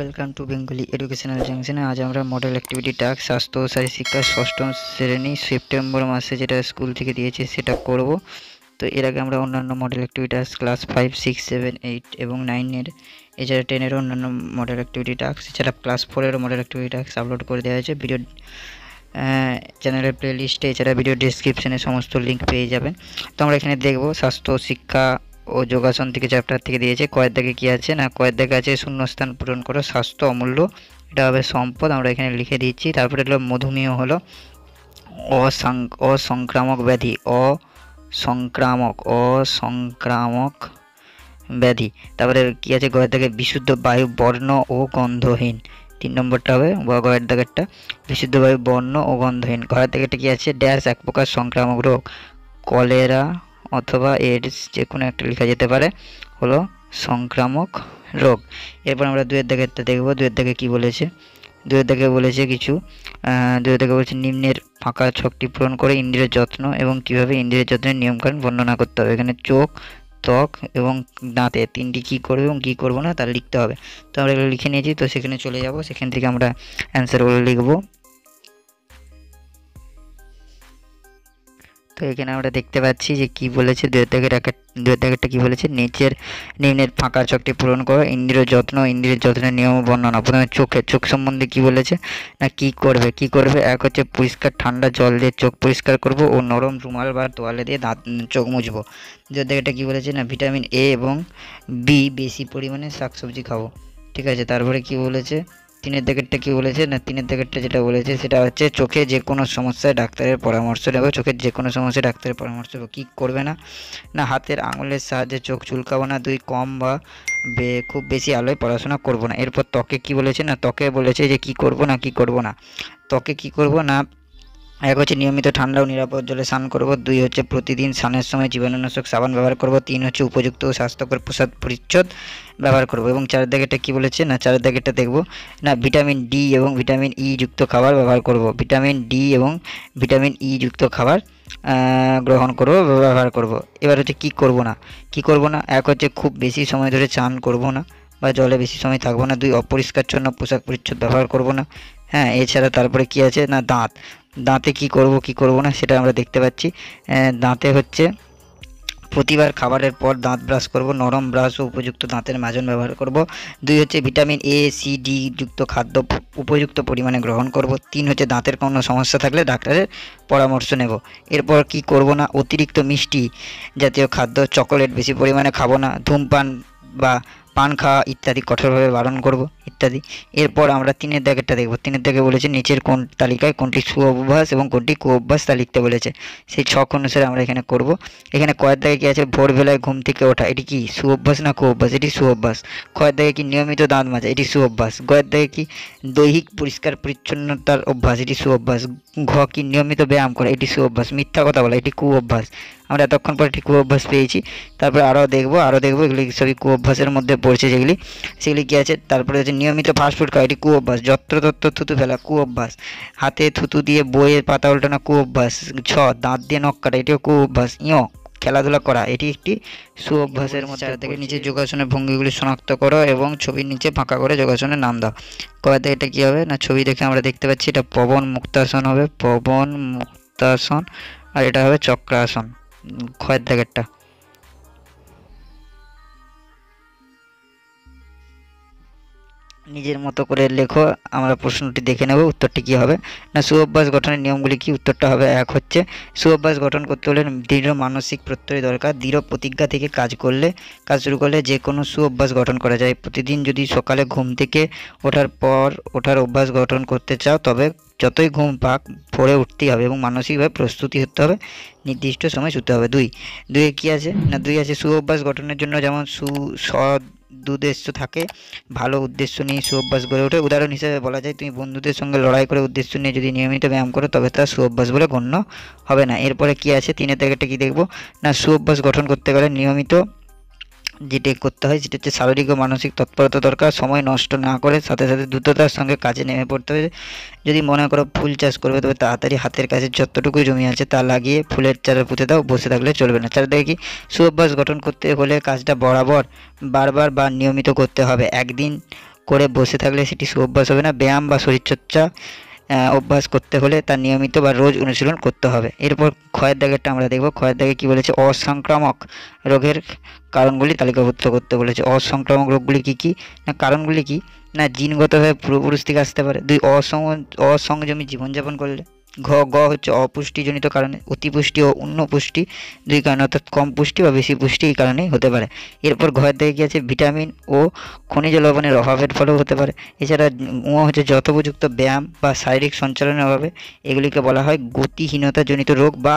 Welcome to Bengali educational জাংশনে। আজ আমরা মডেল অ্যাক্টিভিটি টাস্ক স্বাস্থ্য ও শারীর শিক্ষা ষষ্ঠম শ্রেণী সেপ্টেম্বর মাসে যেটা স্কুল থেকে দিয়েছে সেটা করব। তো এর আগে আমরা অন্যান্য মডেল অ্যাক্টিভিটি টাস্ক ক্লাস 5, 6, 7, 8 এবং 9-এর এছাড়া 10-এর অন্যান্য মডেল অ্যাক্টিভিটি টাস্ক এছাড়া ক্লাস 4-এর মডেল অ্যাক্টিভিটি টাস্ক আপলোড করে দেওয়া হয়েছে ভিডিও চ্যানেলের প্লে লিস্টে। এছাড়া ভিডিও ডেসক্রিপশনে সমস্ত লিঙ্ক পেয়ে যাবেন। তো আমরা এখানে দেখব স্বাস্থ্য শিক্ষা ও যোগাসন থেকে চ্যাপ্টার থেকে দিয়েছে। কয়ের দাগে কী আছে না, কয়ের দাগে আছে শূন্যস্থান পূরণ করো, স্বাস্থ্য অমূল্য, এটা হবে সম্পদ, আমরা এখানে লিখে দিচ্ছি। তারপরে হলো মধুমেহ হলো অসংক্রামক ব্যাধি, অসংক্রামক ব্যাধি। তারপরে কী আছে গয়ের দাগে বিশুদ্ধ বায়ু বর্ণ ও গন্ধহীন, 3 নম্বরটা হবে গয়ের দাগেরটা বিশুদ্ধ বায়ু বর্ণ ও গন্ধহীন। ঘরের দাগেরটা কী আছে ড্যাশ এক প্রকার সংক্রামক রোগ, কলেরা অথবা এডস যে কোনো একটা লেখা যেতে পারে, হলো সংক্রামক রোগ। এরপর আমরা 2-এর দাগেরটা দেখব। 2-এর দাগে কী বলেছে, 2-এর দাগে বলেছে কিছু 2-এর দাগে বলেছে নিম্নের ফাঁকা ছকটি পূরণ করে ইন্দ্রিয়ের যত্ন এবং কীভাবে ইন্দ্রিয়ের যত্নের নিয়মকানুন বর্ণনা করতে হবে। এখানে চোখ, ত্বক এবং দাঁতে তিনটি কী করবে এবং কী করবো না তা লিখতে হবে। তো আমরা এগুলো লিখে নিয়েছি, তো সেখানে চলে যাব, সেখান থেকে আমরা অ্যান্সারগুলো লিখব। তো এখানে আমরা দেখতে পাচ্ছি যে কি বলেছে 2-এর দাগেরটা কি বলেছে, নিম্নের ফাঁকা ছকটি পূরণ করো ইন্দ্রিয় যত্নের নিয়ম বর্ণনা। প্রথমে চোখ সম্বন্ধে কি বলেছে না, কি করবে এক হচ্ছে পরিষ্কার ঠান্ডা জল দিয়ে চোখ পরিষ্কার করব ও নরম রুমাল বা তোয়ালে দিয়ে চোখ মুছবো। 2-এর দাগেরটা কি বলেছে না, ভিটামিন এ এবং বি বেশি পরিমাণে শাকসবজি খাবো, ঠিক আছে। তারপরে কি বলেছে 3-এর দাগেরটা কি বলেছে না, 3-এর দাগেরটা যেটা বলেছে সেটা হচ্ছে চোখে যে কোনো সমস্যায় ডাক্তারের পরামর্শ নেবে, চোখের যে কোনো সমস্যায় ডাক্তারের পরামর্শ নেবে। কী করবে না না হাতের আঙুলের সাহায্যে চোখ চুলকাবো না, 2 কম বা খুব বেশি আলোয় পড়াশোনা করব না। এরপর ত্বকে কি বলেছে না, ত্বকে বলেছে যে কি করব না ত্বকে কি করব না, এক হচ্ছে নিয়মিত ঠান্ডা ও নিরাপদ জলে স্নান করব, 2 হচ্ছে প্রতিদিন স্নানের সময় জীবাণুনাশক সাবান ব্যবহার করব, 3 হচ্ছে উপযুক্ত ও স্বাস্থ্যকর পোশাক পরিচ্ছদ ব্যবহার করব। এবং 4-এর দাগেরটা কী বলেছে না, 4-এর দাগেরটা দেখব না ভিটামিন ডি এবং ভিটামিন ই যুক্ত খাবার ব্যবহার করব, ভিটামিন ডি এবং ভিটামিন ই যুক্ত খাবার গ্রহণ করব ব্যবহার করব। এবার হচ্ছে কি করব না, এক হচ্ছে খুব বেশি সময় ধরে স্নান করব না বা জলে বেশি সময় থাকবো না, 2 অপরিষ্কারজন্য পোশাক পরিচ্ছদ ব্যবহার করব না। হ্যাঁ, এছাড়া তারপরে কি আছে না দাঁতে কি করব না সেটা আমরা দেখতে পাচ্ছি। দাঁতে হচ্ছে প্রতিবার খাবারের পর দাঁত ব্রাশ করব, নরম ব্রাশ ও উপযুক্ত দাঁতের মাজন ব্যবহার করব। 2 হচ্ছে ভিটামিন এ সি ডি যুক্ত খাদ্য উপযুক্ত পরিমাণে গ্রহণ করব। 3 হচ্ছে দাঁতের কোনো সমস্যা থাকলে ডাক্তারের পরামর্শ নেব। এরপর কি করব না, অতিরিক্ত মিষ্টি জাতীয় খাদ্য চকোলেট বেশি পরিমাণে খাবো না, ধূমপান বা পান খাওয়া ইত্যাদি কঠোরভাবে বারণ করব ইত্যাদি। এরপর আমরা 3-এর দাগেরটা দেখব। 3-এর দাগে বলেছে নিচের কোন তালিকায় কোনটি সুঅভ্যাস এবং কোনটি কুঅভ্যাস তা লিখতে বলেছে, সেই ছক অনুসারে আমরা এখানে করব। এখানে কয়ের দাগে কী আছে, ভোরবেলায় ঘুম থেকে ওঠা, এটি কি সুঅভ্যাস না কুঅভ্যাস, এটি সুঅভ্যাস। খয়ের দাগে কি নিয়মিত দাঁত মাজা, এটি সুঅভ্যাস। গয়ের দাগে কি দৈহিক পরিষ্কার পরিচ্ছন্নতার অভ্যাস, এটি সুঅভ্যাস। ঘ কি নিয়মিত ব্যায়াম করা, এটি সুঅভ্যাস। মিথ্যা কথা বলা, এটি কুঅভ্যাস। আমরা এতক্ষণ পরে ঠিক কুঅভ্যাস পেয়েছি। তারপরে আরও দেখবো এগুলি সবই কুঅভ্যাসের মধ্যে পড়ছে সেগুলি কী আছে। তারপরে হচ্ছে নিয়মিত ফাস্টফুড খাওয়া, এটি কুঅভ্যাস। যত্রতত্র থুতু ফেলা কুঅভ্যাস। হাতে থুতু দিয়ে বইয়ের পাতা উল্টানো কুঅভ্যাস। দাঁত দিয়ে নখ কাটা, এটিও কুঅভ্যাস। খেলাধুলা করা, এটি একটি সুঅভ্যাসের মধ্যে থেকে নিচে যোগাসনের ভঙ্গিগুলি শনাক্ত করো এবং ছবির নিচে ফাঁকা করে যোগাসনের নাম দাও। কবে এটা কী হবে না, ছবি দেখে আমরা দেখতে পাচ্ছি এটা পবন মুক্তাসন হবে, পবন মুক্তাসন, আর এটা হবে চক্রাসন। খয়ের দাগেরটা নিজের মতো করে লেখো, আমরা প্রশ্নটি দেখে নেব উত্তরটি কী হবে না, সুঅভ্যাস গঠনের নিয়মগুলি কি, উত্তরটা হবে 1 হচ্ছে সুঅভ্যাস গঠন করতে হলে দৃঢ় মানসিক প্রত্যয় দরকার, দৃঢ় প্রতিজ্ঞা থেকে কাজ শুরু করলে যে কোনো সুঅভ্যাস গঠন করা যায়। প্রতিদিন যদি সকালে ঘুম থেকে ওঠার অভ্যাস গঠন করতে চাও তবে যতই ঘুম পাক ভোরে উঠতেই হবে এবং মানসিকভাবে প্রস্তুতি হতে হবে, নির্দিষ্ট সময় শুতে হবে। 2 কী আছে না, 2 আছে সুঅভ্যাস গঠনের জন্য যেমন উদ্দেশ্য থাকে, ভালো উদ্দেশ্য নিয়ে সুঅভ্যাস গড়ে ওঠে। উদাহরণ হিসেবে বলা যায় তুমি বন্ধুদের সঙ্গে লড়াই করে উদ্দেশ্য নিয়ে যদি নিয়মিত ব্যায়াম করো তবে তা সুঅভ্যাস বলে গণ্য হবে না। এরপরে কি আছে 3-এর দাগেরটা কি দেখব না, সুঅভ্যাস গঠন করতে গেলে নিয়মিত যেটি করতে হয় সেটা হচ্ছে শারীরিক ও মানসিক তৎপরতা দরকার, সময় নষ্ট না করে সাথে দ্রুততার সঙ্গে কাজে নেমে পড়তে হবে। যদি মনে করো ফুল চাষ করবে তবে তাড়াতাড়ি হাতের কাছে যতটুকু জমি আছে তা লাগিয়ে ফুলের চারা পুঁতে দাও, বসে থাকলে চলবে না। চারিদিকে কি সুঅভ্যাস গঠন করতে হলে কাজটা বারবার বা নিয়মিত করতে হবে। একদিন করে বসে থাকলে সেটি সুঅভ্যাস হবে না। ব্যায়াম বা শরীরচর্চা অভ্যাস করতে হলে তার নিয়মিত বা রোজ অনুশীলন করতে হবে। এরপর ক্ষয়ের দাগেরটা আমরা দেখব। ক্ষয়ের দাগে কী বলেছে, অসংক্রামক রোগের কারণগুলি তালিকাভুক্ত করতে বলেছে। অসংক্রামক রোগগুলি কী কী, না কারণগুলি কী, না জিনগতভাবে পূর্বপুরুষ থেকে আসতে পারে। 2 অসংযমী জীবনযাপন করলে। গ হচ্ছে অপুষ্টিজনিত কারণে, অতিপুষ্টি ও পুষ্টি 2 কারণে, অর্থাৎ কম পুষ্টি বা বেশি পুষ্টি এই কারণেই হতে পারে। এরপর ঘয়ের দিকে কী আছে, ভিটামিন ও খনিজ লবণের অভাবের ফলেও হতে পারে। এছাড়া হচ্ছে যথোপযুক্ত ব্যায়াম বা শারীরিক সঞ্চালনের অভাবে, এগুলিকে বলা হয় গতিহীনতাজনিত রোগ বা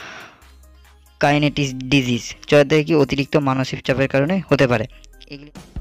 হাইপোকাইনেটিস ডিজিজ। যার দিকে কি অতিরিক্ত মানসিক চাপের কারণে হতে পারে। এগুলি